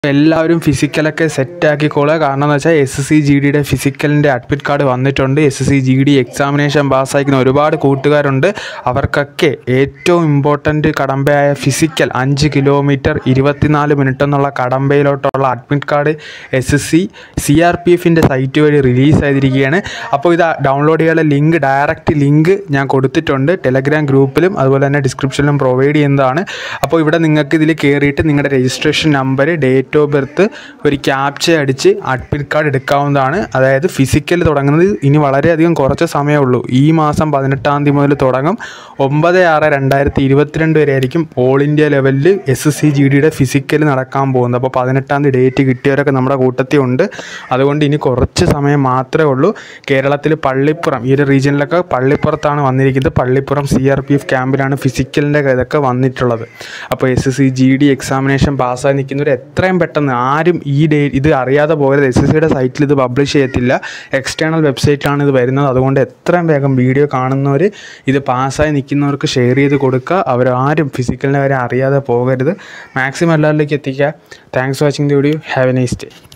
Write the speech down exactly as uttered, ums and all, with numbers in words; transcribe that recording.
എല്ലാവരും ഫിസിക്കലൊക്കെ സെറ്റാക്കിക്കോളുക. കാരണം എന്ന് വെച്ചാൽ S S C G G ഫിസിക്കലിൻ്റെ അഡ്മിറ്റ് കാർഡ് വന്നിട്ടുണ്ട്. S S C G D examination പാസ്സായിരിക്കുന്ന ഒരുപാട് കൂട്ടുകാരുണ്ട്. അവർക്കൊക്കെ ഏറ്റവും ഇമ്പോർട്ടൻറ്റ് കടമ്പയായ ഫിസിക്കൽ അഞ്ച് കിലോമീറ്റർ ഇരുപത്തിനാല് മിനിറ്റ് എന്നുള്ള കടമ്പയിലോട്ടുള്ള admit card S S C C R P എഫിൻ്റെ സൈറ്റ് വഴി റിലീസ് ചെയ്തിരിക്കുകയാണ്. അപ്പോൾ ഇത് ഡൗൺലോഡ് ചെയ്യാനുള്ള ലിങ്ക് ഡയറക്റ്റ് ലിങ്ക് ഞാൻ കൊടുത്തിട്ടുണ്ട് ടെലഗ്രാം ഗ്രൂപ്പിലും അതുപോലെ തന്നെ ഡിസ്ക്രിപ്ഷനിലും പ്രൊവൈഡ് ചെയ്യുന്നതാണ്. അപ്പോൾ ഇവിടെ നിങ്ങൾക്ക് ഇതിൽ കയറിയിട്ട് നിങ്ങളുടെ registration number, date of birth, ഒരു ക്യാപ്ച അടിച്ച് അഡ്മിറ്റ് കാർഡ് എടുക്കാവുന്നതാണ്. അതായത് ഫിസിക്കൽ തുടങ്ങുന്നത് ഇനി വളരെയധികം കുറച്ച് സമയമേ ഉള്ളൂ. ഈ മാസം പതിനെട്ടാം തീയതി മുതൽ തുടങ്ങും. ഒമ്പത് ആറ് രണ്ടായിരത്തി ഇരുപത്തിരണ്ട് വരെ ആയിരിക്കും ഓൾ ഇന്ത്യ ലെവലിൽ എസ് എസ് സി ജി ഡിയുടെ ഫിസിക്കൽ നടക്കാൻ പോകുന്നത്. അപ്പോൾ പതിനെട്ടാം തീയതി ഡേറ്റ് കിട്ടിയവരൊക്കെ നമ്മുടെ കൂട്ടത്തിൽ ഉണ്ട്. അതുകൊണ്ട് ഇനി കുറച്ച് സമയം മാത്രമേ ഉള്ളൂ. കേരളത്തിൽ പള്ളിപ്പുറം, ഈ ഒരു റീജിയനിലൊക്കെ പള്ളിപ്പുറത്താണ് വന്നിരിക്കുന്നത്. Pallippuram C R P F ക്യാമ്പിലാണ് ഫിസിക്കലിൻ്റെ ഇതൊക്കെ വന്നിട്ടുള്ളത്. അപ്പോൾ S S C G D examination പാസ്സായി നിൽക്കുന്നവർ എത്രയും പെട്ടെന്ന് ആരും ഈ ഡേ ഇത് അറിയാതെ പോകരുത്. എസ് എസ് സിയുടെ സൈറ്റിൽ ഇത് പബ്ലിഷ് ചെയ്യത്തില്ല, എക്സ്റ്റേണൽ വെബ്സൈറ്റാണ് ഇത് വരുന്നത്. അതുകൊണ്ട് എത്രയും വേഗം വീഡിയോ കാണുന്നവർ ഇത് പാസ്സായി നിൽക്കുന്നവർക്ക് ഷെയർ ചെയ്ത് കൊടുക്കുക. അവരാരും ഫിസിക്കലിനെ വരെ അറിയാതെ പോകരുത്. മാക്സിമം എല്ലാവരിലേക്ക് എത്തിക്കുക. Thanks for watching the video. Have a nice day.